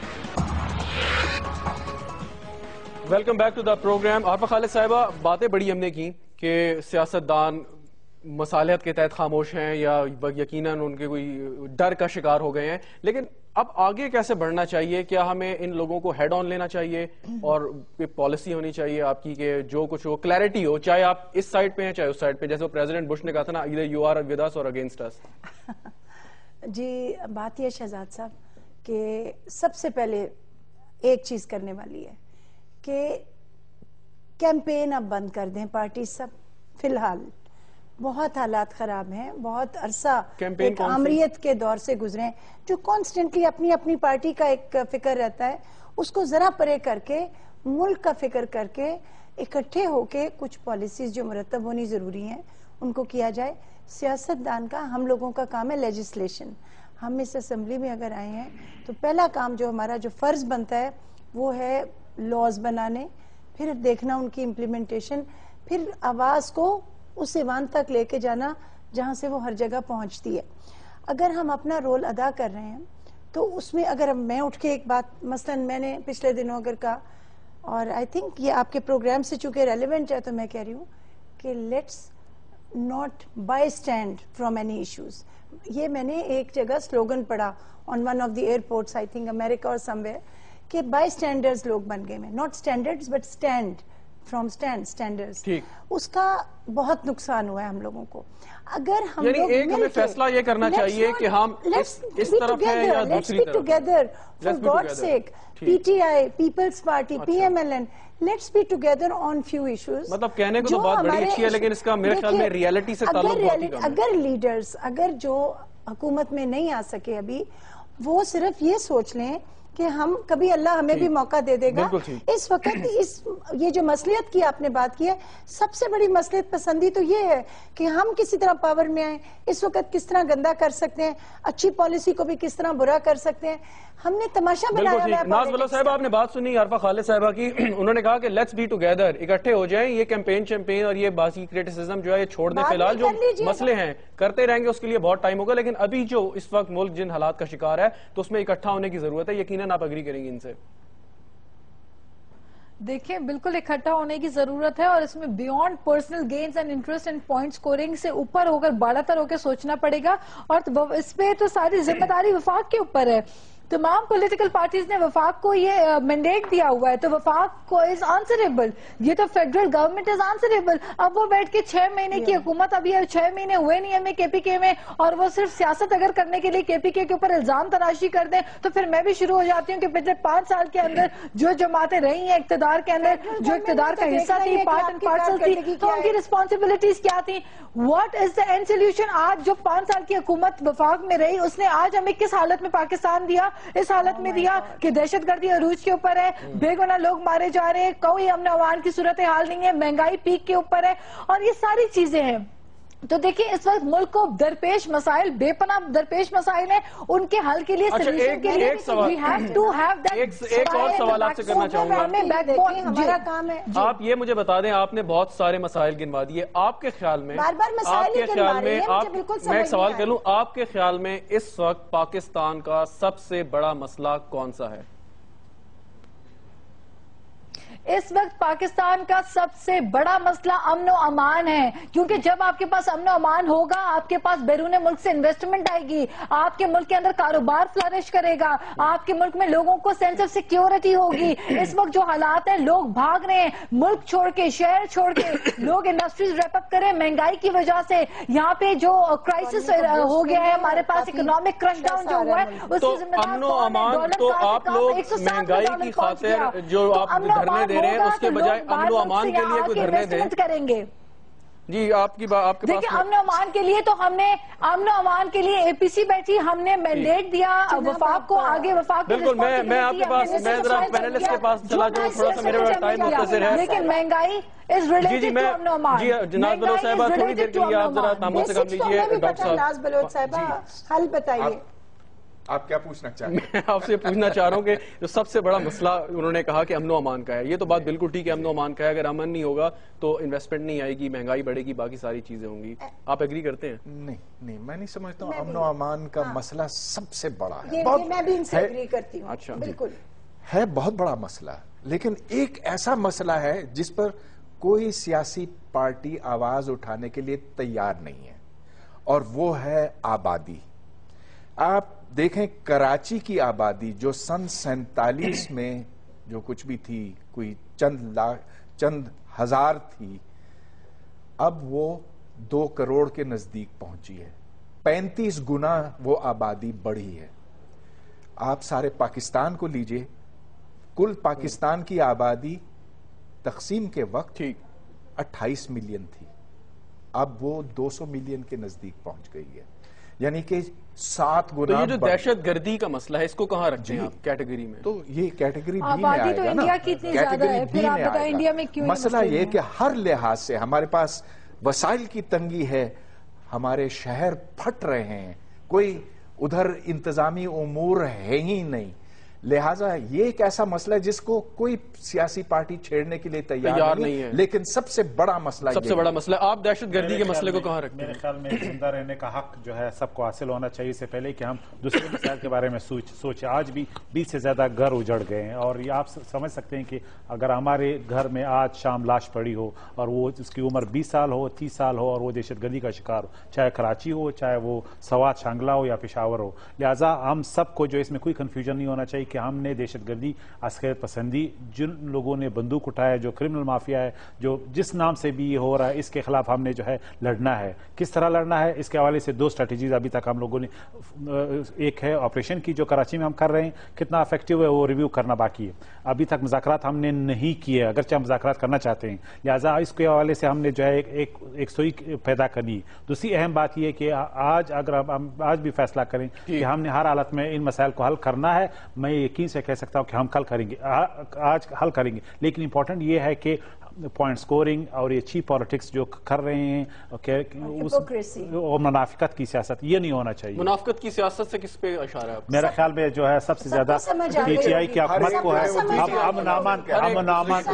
Welcome back to the programme. Arfa Khalid صاحبہ, باتیں بڑی ہم نے کی کہ سیاستدان مصالحت کے تحت خاموش ہیں یا یقیناً ان کے کوئی ڈر کا شکار ہو گئے ہیں, لیکن اب آگے کیسے بڑھنا چاہیے؟ کیا ہمیں ان لوگوں کو ہیڈ آن لینا چاہیے اور پالیسی ہونی چاہیے آپ کی کہ جو کچھ ہو کلیئرٹی ہو, چاہے آپ اس سائڈ پہ ہیں چاہے اس سائڈ پہ, جیسے پریزیڈنٹ بش نے کہا تھا نا, either you are with us or against us. جی بات یہ شہزاد صاحب کہ سب سے پہلے ایک چیز کرنے والی ہے کہ کیمپین اب بند کر دیں پارٹی سب. فی الحال بہت حالات خراب ہیں, بہت عرصہ ایک آمریت کے دور سے گزرے ہیں, جو کانسٹنٹلی اپنی اپنی پارٹی کا ایک فکر رہتا ہے, اس کو ذرا پرے کر کے ملک کا فکر کر کے اکٹھے ہو کے کچھ پالیسیز جو مرتب ہونی ضروری ہیں ان کو کیا جائے. سیاست دان کا, ہم لوگوں کا کام ہے لیجسلیشن. ہم اس اسمبلی میں اگر آئے ہیں تو پہلا کام جو ہمارا جو فرض بنتا ہے وہ ہے لاز بنانے, پھر دیکھنا ان کی امپلیمنٹیشن, پھر آواز کو اس ایوان تک لے کے جانا جہاں سے وہ ہر جگہ پہنچتی ہے. اگر ہم اپنا رول ادا کر رہے ہیں تو اس میں اگر میں اٹھ کے ایک بات, مثلا میں نے پچھلے دنوں اگر کہا, اور آئی تھنک یہ آپ کے پروگرام سے چونکہ ریلیونٹ ہے تو میں کہہ رہی ہوں کہ let's not by stand from any issues. یہ میں نے ایک جگہ سلوگن پڑھا on one of the airports, I think America اور سم ویئر, کہ بائی اسٹینڈرز لوگ بن گئے ہیں, not standards but stand from stand standers. اس کا بہت نقصان ہوا ہے ہم لوگوں کو. اگر ہم یعنی ایک ہمیں فیصلہ یہ کرنا چاہیے کہ ہم اس طرف ہیں یا دوسری طرف. Together for God sake, P T I, Peoples Party, P M L N, let's be together on few issues. مطلب کہنے کو تو بات بڑی اچھی ہے لیکن اس کا میرے خیال میں ریئلٹی سے تعلق بہت ہی کم ہے. اگر لیڈرز, اگر جو حکومت میں نہیں آ سکے ابھی, وہ صرف یہ سوچ لیں کہ ہم کبھی اللہ ہمیں بھی موقع دے دے گا. اس وقت اس یہ جو مصلحت کی آپ نے بات کی ہے, سب سے بڑی مصلحت پسندی تو یہ ہے کہ ہم کسی طرح پاور میں آئیں, اس وقت کس طرح گندا کر سکتے ہیں, اچھی پالیسی کو بھی کس طرح برا کر سکتے ہیں. ہم نے تماشا بنایا ہوا ہے. ناز بلو صاحب آپ نے بات سنی عارفہ خالد صاحبہ کی, انہوں نے کہا کہ لیٹس بی ٹوگیدر, اکٹھے ہو جائیں, یہ کیمپین چیمپین اور یہ باقی کریٹیسزم جو ہے یہ چھوڑ دیں, فی الحال جو مسئلے ہیں کرتے رہیں گے اس کے لیے بہت ٹائم ہوگا, لیکن ابھی جو اس وقت ملک جن حالات کا شکار ہے تو اس میں اکٹھا ہونے کی ضرورت ہے. یقیناً آپ اگری کریں گے ان سے. دیکھیں بالکل اکٹھا ہونے کی ضرورت ہے, اور اس میں beyond personal gains and interest and point scoring سے اوپر ہو کر بالا تر ہو کے سوچنا پڑے گا, اور اس پہ تو ساری ذمہ داری وفاق کے اوپر ہے. تمام پولیٹیکل پارٹیز نے وفاق کو یہ مینڈیٹ دیا ہوا ہے, تو وفاق کو از آنسریبل, یہ تو فیڈرل گورنمنٹ از آنسریبل. اب وہ بیٹھ کے چھ مہینے کی حکومت, ابھی چھ مہینے ہوئے نہیں ہمیں کے پی کے میں, اور وہ صرف سیاست اگر کرنے کے لیے کے پی کے کے اوپر الزام تراشی کر دیں, تو پھر میں بھی شروع ہو جاتی ہوں کہ پچھلے پانچ سال کے اندر جو جماعتیں رہی ہیں اقتدار کے اندر, جو اقتدار کا حصہ تھی, پارٹ اینڈ پارسل تھی, تو ان کی رسپانسبلٹیز کیا تھی, what is the end solution. آج جو پانچ سال کی حکومت وفاق میں رہی, اس نے آج ہمیں کس حالت میں پاکستان دیا, اس حالت میں دیا کہ دہشت گردی عروج کے اوپر ہے, بے گناہ لوگ مارے جا رہے ہیں, کوئی امن امان کی صورتحال نہیں ہے, مہنگائی پیک کے اوپر ہے, اور یہ ساری چیزیں ہیں. تو دیکھیں اس وقت ملک کو درپیش مسائل, بے پناہ درپیش مسائل ہیں, ان کے حل کے لیے سولوشن کے لیے we have to have that. ایک اور سوال آپ سے کرنا چاہوں گا, ہمارا کام ہے. آپ یہ مجھے بتا دیں, آپ نے بہت سارے مسائل گنوا دیے, آپ کے خیال میں بار بار مسائل ہی گنوا رہے ہیں, مجھے بالکل سمجھ نہیں آ رہا. میں ایک سوال کر لوں, آپ کے خیال میں اس وقت پاکستان کا سب سے بڑا مسئلہ کون سا ہے؟ اس وقت پاکستان کا سب سے بڑا مسئلہ امن و امان ہے, کیونکہ جب آپ کے پاس امن و امان ہوگا, آپ کے پاس بیرون ملک سے انویسٹمنٹ آئے گی, آپ کے ملک کے اندر کاروبار فلرش کرے گا, آپ کے ملک میں لوگوں کو سینس آف سیکیورٹی ہوگی. اس وقت جو حالات ہیں, لوگ بھاگ رہے ہیں ملک چھوڑ کے, شہر چھوڑ کے, لوگ انڈسٹریز ریپ اپ کریں مہنگائی کی وجہ سے. یہاں پہ جو کرائسس ہو گیا ہے ہمارے پاس, اکنامک کرش ڈاؤن جو ہوا ہے, اس کی ذمہ دار امن و امان تو آپ لوگ مہنگائی کی خاطر جو آپ دھرنے دے رہے ہیں, اس کے بجائے امن و امان کے لیے کوئی دھرنے دیں کریں گے. جی آپ کی آپ کے پاس دیکھیں امن و امان کے لیے تو ہم نے امن و امان کے لیے اے پی سی بیٹھی, ہم نے مینڈیٹ دیا وفاق کو, آگے وفاق کی بالکل. میں میں آپ کے پاس میں ذرا پینلسٹ کے پاس چلا جاؤں, تھوڑا سا میرے پاس ٹائم مختصر ہے, لیکن مہنگائی از ریلیٹڈ ٹو امن و امان. جی جناب بلوچ صاحبہ تھوڑی دیر کے لیے آپ ذرا تامل سے کام لیجیے. ڈاکٹر صاحب ناز بلوچ صاحبہ حل بتائیے. آپ کیا پوچھنا چاہتے ہیں؟ میں آپ سے پوچھنا چاہ رہا ہوں کہ جو سب سے بڑا مسئلہ انہوں نے کہا کہ امن و امان کا ہے, یہ تو بات بالکل ٹھیک ہے, امن و امان کا ہے, اگر امن نہیں ہوگا تو انویسٹمنٹ نہیں آئے گی, مہنگائی بڑھے گی, باقی ساری چیزیں ہوں گی. آپ ایگری کرتے ہیں؟ نہیں نہیں, میں نہیں سمجھتا ہوں امن و امان کا مسئلہ سب سے بڑا ہے. میں بھی ان سے ایگری کرتی ہوں. اچھا بالکل ہے, بہت بڑا مسئلہ, لیکن ایک ایسا مسئلہ ہے جس پر کوئی سیاسی پارٹی آواز اٹھانے کے لیے تیار نہیں ہے, اور وہ ہے آبادی. آپ دیکھیں کراچی کی آبادی جو سن سینتالیس میں جو کچھ بھی تھی, کوئی چند لاکھ چند ہزار تھی, اب وہ دو کروڑ کے نزدیک پہنچی ہے. پینتیس گنا وہ آبادی بڑھی ہے. آپ سارے پاکستان کو لیجئے, کل پاکستان کی آبادی تقسیم کے وقت اٹھائیس ملین تھی, اب وہ دو سو ملین کے نزدیک پہنچ گئی ہے, یعنی کہ سات گنا. تو یہ جو دہشت گردی کا مسئلہ ہے, اس کو کہاں رکھتے ہیں آپ کیٹیگری میں؟ تو یہ کیٹیگری بھی میں آئے گا نا, کیٹیگری بھی میں آئے گا. مسئلہ یہ کہ ہر لحاظ سے ہمارے پاس وسائل کی تنگی ہے, ہمارے شہر پھٹ رہے ہیں, کوئی ادھر انتظامی امور ہے ہی نہیں, لہٰذا یہ ایک ایسا مسئلہ ہے جس کو کوئی سیاسی پارٹی چھیڑنے کے لیے تیار نہیں ہے, لیکن سب سے بڑا مسئلہ سب سے بڑا مسئلہ آپ دہشت گردی کے مسئلے کو کہاں رکھتے ہیں؟ میرے خیال میں زندہ رہنے کا حق جو ہے سب کو حاصل ہونا چاہیے, اس سے پہلے کہ ہم دوسرے مسائل کے بارے میں سوچیں. آج بھی بیس سے زیادہ گھر اجڑ گئے ہیں, اور یہ آپ سمجھ سکتے ہیں کہ اگر ہمارے گھر میں آج شام لاش پڑی ہو اور وہ اس کی عمر بیس سال ہو, تیس سال ہو, اور وہ دہشت گردی کا شکار ہو, چاہے کراچی ہو, چاہے وہ سوات شانگلہ ہو یا پشاور ہو, لہٰذا ہم سب کو جو اس میں کوئی کنفیوژن نہیں ہونا چاہیے کہ ہم نے دہشت گردی, عسکریت پسندی, جن لوگوں نے بندوق اٹھایا, جو کرمنل مافیا ہے, جو جس نام سے بھی یہ ہو رہا ہے, اس کے خلاف ہم نے جو ہے لڑنا ہے. کس طرح لڑنا ہے, اس کے حوالے سے دو سٹریٹجیز ابھی تک ہم لوگوں نے, ایک ہے آپریشن کی جو کراچی میں ہم کر رہے ہیں, کتنا افیکٹو ہے وہ ریویو کرنا باقی ہے. ابھی تک مذاکرات ہم نے نہیں کیے, اگرچہ ہم مذاکرات کرنا چاہتے ہیں, لہٰذا اس کے حوالے سے ہم نے جو ہے ایک ایک سوئی پیدا کرنی. دوسری اہم بات یہ کہ آج اگر ہم آج بھی فیصلہ کریں کہ ہم نے ہر حالت میں ان مسائل کو حل کرنا ہے, میں यकीन से कह सकता हूँ कि हम कल करेंगे, आज हल करेंगे, लेकिन इंपॉर्टेंट ये है कि पॉइंट स्कोरिंग और ये चीप पॉलिटिक्स जो कर रहे हैं और मुनाफिकत की सियासत, ये नहीं होना चाहिए। मुनाफिकत की सियासत से किस पे इशारा है? मेरा ख्याल में जो है सबसे ज्यादा पीटीआई की हुकूमत को है, अब अमन अमान अमन अमान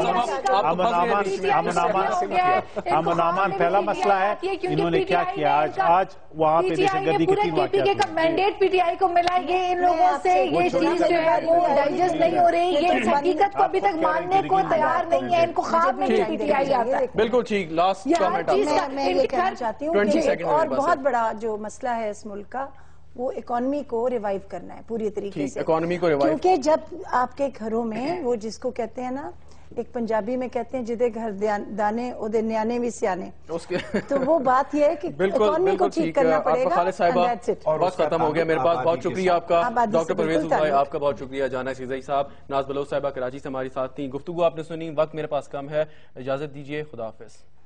अमन अमान पहला मसला है। इन्होंने क्या किया आज आज वहाँ पे दहशतगर्दी के तीन वाक़यात का मैंडेट पीटीआई को मिला, ये इन लोगों से ये चीज जो है वो डाइजेस्ट नहीं हो रही, ये इस हकीकत को अभी तक मानने को तैयार नहीं है, इनको ख्वाब में पीटीआई आता है। बिल्कुल ठीक। लास्ट कमेंट मैं ये कहना चाहती हूँ कि और बहुत बड़ा जो मसला है इस मुल्क का, वो इकोनॉमी को रिवाइव करना है पूरी तरीके से, इकोनॉमी को रिवाइव, क्योंकि जब आपके घरों में वो जिसको कहते हैं ना, एक पंजाबी में कहते हैं जिदे घर दाने उदे न्याने भी सियाने, तो वो बात ये है कि इकोनॉमी को ठीक करना पड़ेगा। खालिद साहिबा वक्त खत्म हो गया मेरे पास, बहुत शुक्रिया आपका डॉक्टर परवेज भाई, आपका बहुत शुक्रिया जाना सीज़ई साहब, नाज बलोच साहिबा कराची से हमारी साथ थी, गुफ्तगू आपने सुनी, वक्त मेरे पास कम है, इजाजत दीजिए, खुदा हाफिज।